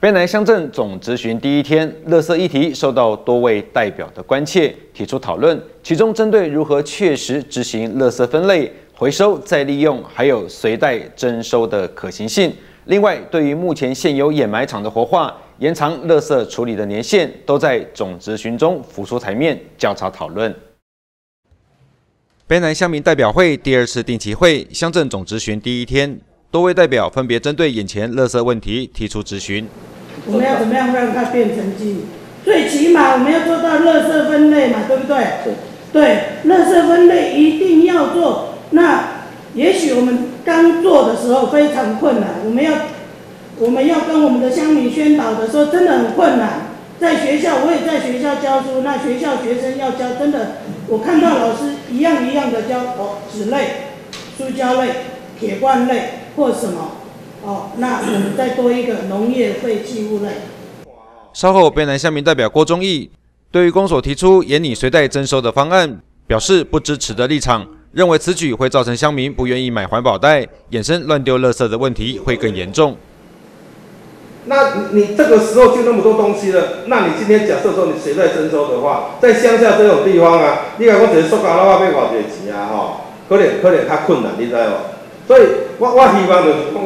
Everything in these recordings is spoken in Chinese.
卑南乡镇总质询第一天，垃圾议题受到多位代表的关切，提出讨论。其中针对如何确实执行垃圾分类、回收再利用，还有随袋征收的可行性。另外，对于目前现有掩埋场的活化、延长垃圾处理的年限，都在总质询中浮出台面，交叉讨论。卑南乡民代表会第2次定期会乡镇总质询第一天，多位代表分别针对眼前垃圾问题提出质询。 我们要怎么样让它变成经营？最起码我们要做到垃圾分类嘛，对不对？对，垃圾分类一定要做。那也许我们刚做的时候非常困难，我们要跟我们的乡民宣导的时候真的很困难。在学校，我也在学校教书，那学校学生要教，真的，我看到老师一样一样的教纸类、塑胶类、铁罐类或什么。那我们再多一个农业废弃物类。 稍后，卑南乡民代表郭忠义对于公所提出严拟随袋征收的方案，表示不支持的立场，认为此举会造成乡民不愿意买环保袋，衍生乱丢垃圾的问题会更严重。 那你这个时候就那么多东西了，那你今天假设说你随袋征收的话，在乡下这种地方啊，你讲我一个塑胶袋要偌济钱啊吼，可能较困难，你知无？所以我希望就是讲。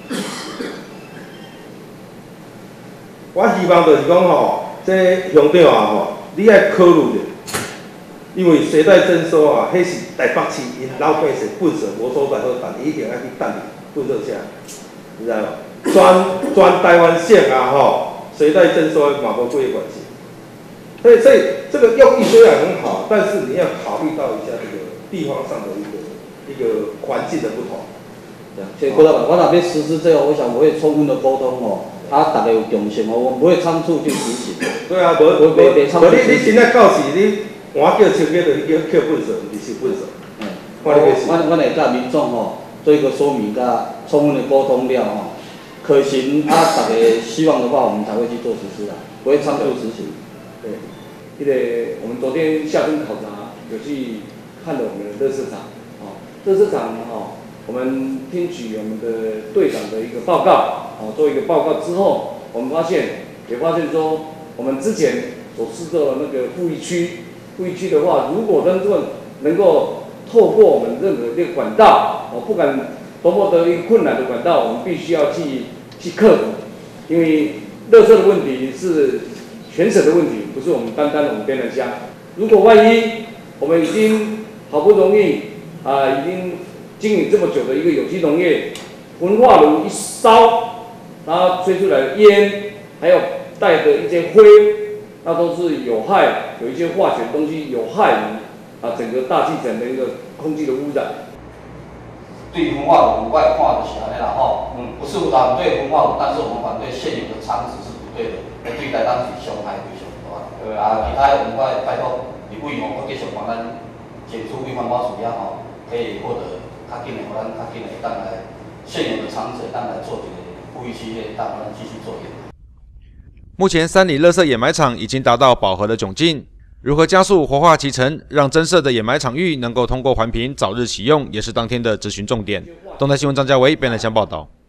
我希望就是讲吼，这乡长啊吼，你爱考虑者，因为随袋征收啊，迄是台北市因老百姓本身无所在好，但一定要去等本身啥，你知无？全台湾省啊吼，随袋征收嘛无几个关系。所以这个用意虽然很好，但是你要考虑到一下这个地方上的一个环境的不同。 所以郭老板，我若要实施这个，我想我会充分的沟通哦。大家有共识哦，我们不会仓促去执行。 对啊，无你真正到时你换叫清洁就叫本色，不是收本色。我会甲民众吼做一个说明，甲充分的沟通了吼，可行大家希望的话，我们才会去做实施啦，不会仓促执行。 对，我们昨天下村考察有去看了我们的垃圾场，垃圾场我们听取我们的队长的一个报告，做一个报告之后，我们发现说，我们之前所制作的那个富裕区的话，如果能够透过我们任何一个管道，不管多么的一个困难的管道，我们必须要去克服，因为垃圾的问题是全省的问题，不是我们单单我们卑南乡。如果万一我们已经好不容易已经经营这么久的一个有机农业，焚化炉一烧，它吹出来的烟，还有带的一些灰，那都是有害，有一些化学东西有害于整个大气层的一个空气的污染。 对焚化炉外化的是安尼啦吼，不是反对焚化炉，但是我们反对现有的厂址是不对的，对待当时伤害非常大。其他我们拜托立委我继续帮咱检出规环保署可以获得。较紧的，我咱较紧的，当来现有的厂址，当来做这个富裕区的，当咱继续做业。 目前3里垃圾掩埋场已经达到饱和的窘境，如何加速活化其成，让增设的掩埋场域能够通过环评早日启用，也是当天的质询重点。东台新闻张家维，卑南乡报道。